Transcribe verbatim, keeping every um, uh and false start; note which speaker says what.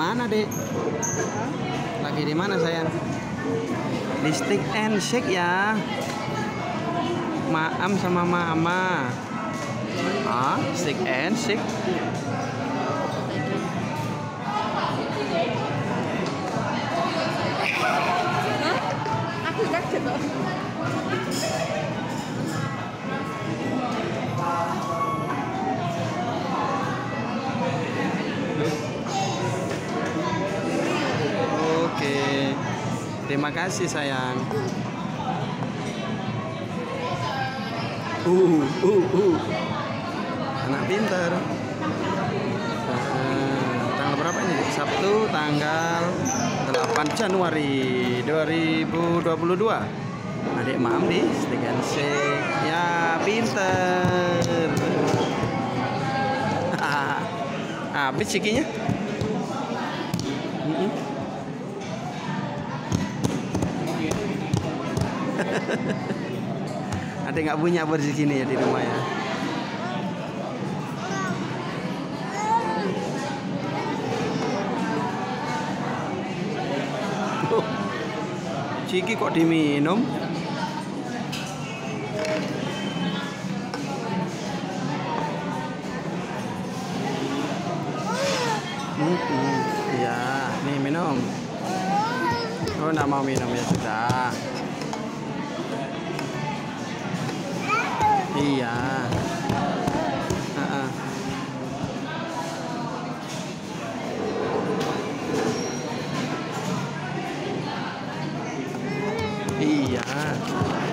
Speaker 1: mana, Dek? Lagi di mana, sayang? Di Stick and Shake ya. Maam sama Mama. Ah, Stick and Shake.
Speaker 2: Aku kaget loh.
Speaker 1: Oke, terima kasih sayang. Uh, uh, uh. Anak pintar. Nah, tanggal berapa ini? Sabtu tanggal delapan Januari dua ribu dua puluh dua. Adik Maam di Stick and Shake. Ya, pintar. Habis cikinya. Mm -mm. Ada nggak punya buat di sini ya di rumah ya? Oh, ciki kok diminum? Hmm, hmm. Iya, nih minum. Oh, nggak mau minum ya sudah. Iya. Uh-uh. Iya.